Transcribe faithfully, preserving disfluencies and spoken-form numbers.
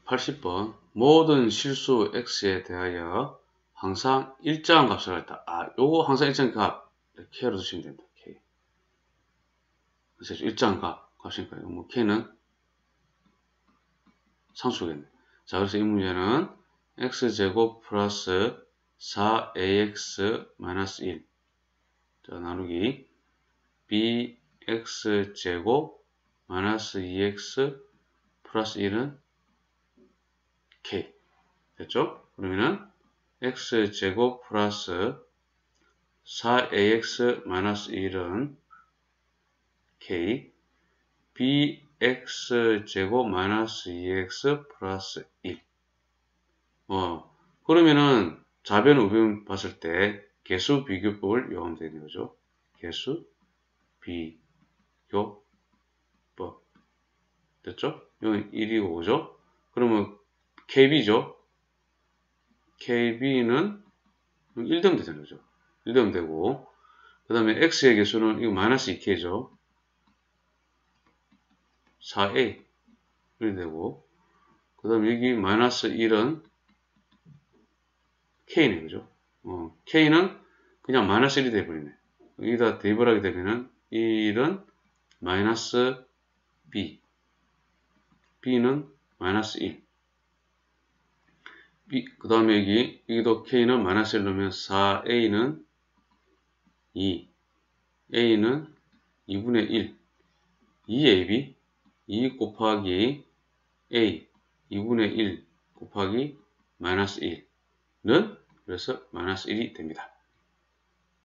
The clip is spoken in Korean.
팔십 번 모든 실수 x에 대하여 항상 일정한 값을 갖다. 아, 요거 항상 일정한 값 이렇게 열어두시면 됩니다. k. 그래서 일정한 값 값이니까 뭐 k는 상수겠네. 자, 그래서 이 문제는 x제곱 플러스 사 에이엑스 마이너스 일 자, 나누기 bx제곱 마이너스 이 엑스 플러스 일은 k 됐죠? 그러면은 x제곱 플러스 사 에이엑스 마이너스 일은 k bx제곱 마이너스 이 엑스 플러스 일 어, 그러면은 좌변 우변 봤을 때 개수 비교법을 이용하면 되는 거죠. 개수 비교법 됐죠? 여기 일이고 오죠? 그러면 케이비죠? 케이비는 일 되면 되는 거죠. 일 되면 되고 그 다음에 x의 개수는 이거 마이너스 이 케이죠. 사 에이 이렇게 되고 그 다음에 여기 마이너스 일은 k네 그죠? 어, k는 그냥 마이너스 일이 돼버리네. 여기다 대입을 하게 되면은 일은 마이너스 b b는 마이너스 일 b 그 다음에 여기 여기도 k는 마이너스 일 넣으면 사 에이는 이 a는 이분의 일 이 에이비 이 곱하기 a 이분의 일 곱하기 마이너스 일은 그래서 마이너스 일이 됩니다.